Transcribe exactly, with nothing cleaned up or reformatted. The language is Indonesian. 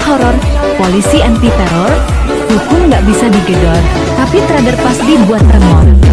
horor, polisi anti teror, hukum nggak bisa digedor, tapi trader pasti buat remor.